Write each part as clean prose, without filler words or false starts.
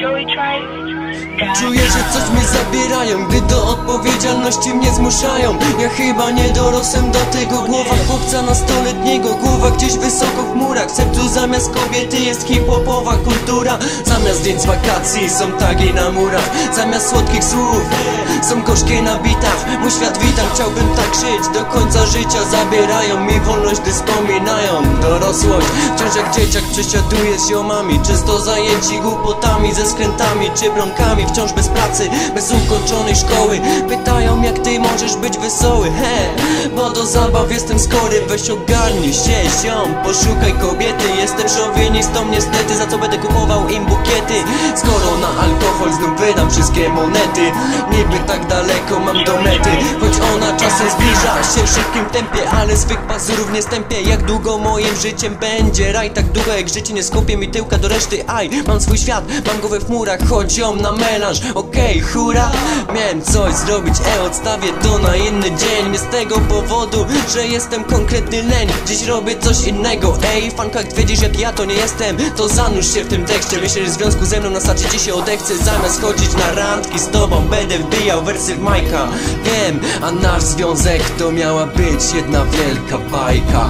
Czuję, że coś mi zabierają, gdy do odpowiedzialności mnie zmuszają. Ja chyba nie dorosłem do tego. Głowa chłopca nastoletniego, głowa gdzieś wysoko w murach. W sercu zamiast kobiety jest hip-hopowa kultura. Zamiast zdjęć z wakacji są tagi na murach. Zamiast słodkich słów są gorzkie na bitach. Mój świat witam, chciałbym tak żyć do końca życia. Zabierają mi wolność, gdy wspominają dorosłość. Wciąż jak dzieciak przesiaduję z ziomami, często zajęci głupotami, ze skrętami czy bronkami. Wciąż bez pracy, bez ukończonej szkoły. Pytają, jak ty możesz być wesoły. Bo do zabaw jestem skory. Weź ogarnij się, ziom, poszukaj kobiety. Jestem szowinistą niestety, za co będę kupował im bukiety. Skoro na alkohol znów wydam wszystkie monety. Niby tak daleko mam do mety, choć ona czasem zbliża się w szybkim tempie. Ale swych pazurów nie stępię. Jak długo moim życiem będzie raj? Tak długo jak życie nie skupię mi tyłka do reszty. Aj, mam swój świat, mam go we chmurach. Chodź ją na melanż, okej, hura. Miałem coś zrobić, odstawię to na inny dzień. Nie z tego powodu, że jestem konkretny leń. Dziś robię coś innego, fanka, wiedzisz jak ja to nie jestem, to zanurz się w tym tekście. Myślę, że w związku ze mną na starcie ci się odechce. Zamiast chodzić na randki z tobą, będę wbijał wersy w Majka. Wiem, a nasz związek to miała być jedna wielka bajka.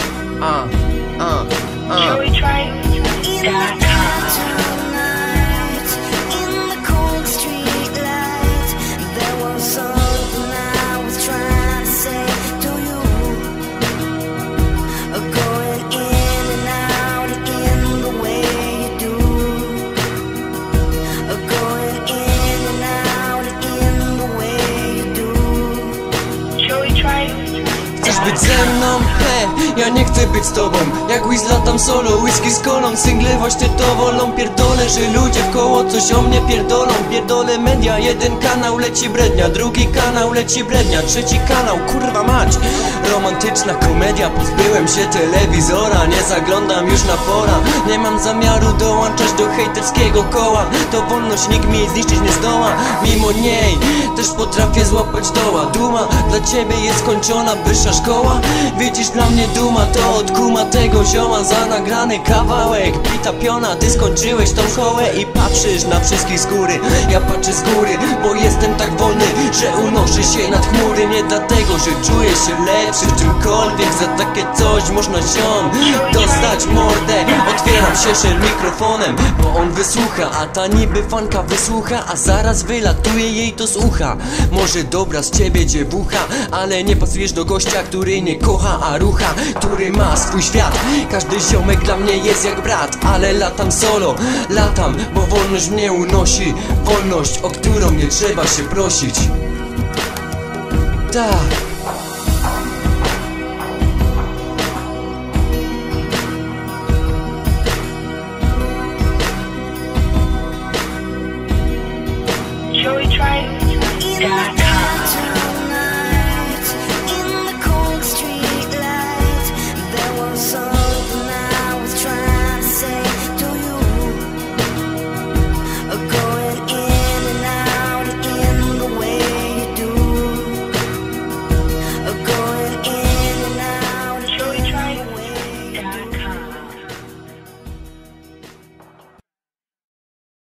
Chcesz być ze mną? Ja nie chcę być z tobą. Jak Wiz latam solo, whisky z kolą. Single właśnie to wolą. Pierdolę, że ludzie wkoło coś o mnie pierdolą. Pierdolę media, jeden kanał leci brednia, drugi kanał leci brednia, trzeci kanał, kurwa mać. Romantyczna komedia, pozbyłem się telewizora. Nie zaglądam już na fora. Nie mam zamiaru dołączać do hejterskiego koła. To wolność nikt mi zniszczyć nie zdoła. Mimo niej też potrafię złapać doła. Duma dla ciebie jest skończona, wyższa szkoła. Widzisz, dla mnie duma to od kuma tego zioma. Za nagrany kawałek bita piona. Ty skończyłeś tą szkołę i patrzysz na wszystkich z góry. Ja patrzę z góry, bo jestem tak wolny, że unoszę się nad chmury. Nie dlatego, że czuję się lepszy w czymkolwiek. Za takie coś można ziom dostać mordę. Otwieram się szel mikrofonem, bo on wysłucha. A ta niby fanka wysłucha, a zaraz wylatuje jej to z ucha. Może dobra z ciebie dziewucha, ale nie pasujesz do gościa, który nie kocha, a rucha, który ma swój świat. Każdy ziomek dla mnie jest jak brat. Ale latam solo, latam, bo wolność mnie unosi. Wolność, o którą nie trzeba się prosić. Tak.